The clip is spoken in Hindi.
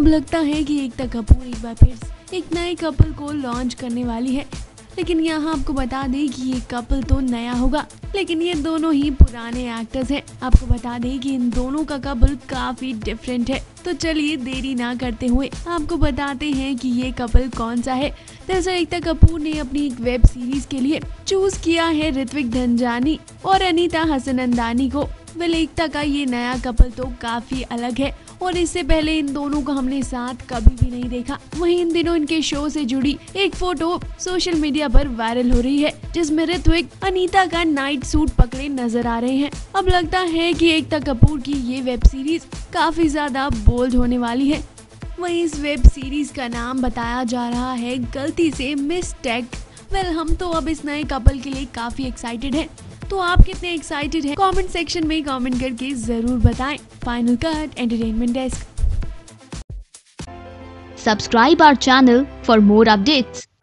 लगता है कि एकता कपूर एक बार फिर एक नए कपल को लॉन्च करने वाली है, लेकिन यहाँ आपको बता दें कि ये कपल तो नया होगा, लेकिन ये दोनों ही पुराने एक्टर्स हैं। आपको बता दें कि इन दोनों का कपल काफी डिफरेंट है। तो चलिए देरी ना करते हुए आपको बताते हैं कि ये कपल कौन सा है। दरअसल एकता कपूर ने अपनी एक वेब सीरीज के लिए चूज किया है ऋत्विक धनजानी और अनीता हसनंदानी को। वेल, एकता का ये नया कपल तो काफी अलग है और इससे पहले इन दोनों को हमने साथ कभी भी नहीं देखा। वहीं इन दिनों इनके शो से जुड़ी एक फोटो सोशल मीडिया पर वायरल हो रही है, जिसमें ऋत्विक अनीता का नाइट सूट पकड़े नजर आ रहे हैं। अब लगता है कि एकता कपूर की ये वेब सीरीज काफी ज्यादा बोल्ड होने वाली है। वहीं इस वेब सीरीज का नाम बताया जा रहा है गलती से मिस्टेक। वेल, हम तो अब इस नए कपल के लिए काफी एक्साइटेड हैं। तो आप कितने एक्साइटेड हैं? कमेंट सेक्शन में कमेंट करके जरूर बताएं। Final cut entertainment desk. Subscribe our channel for more updates.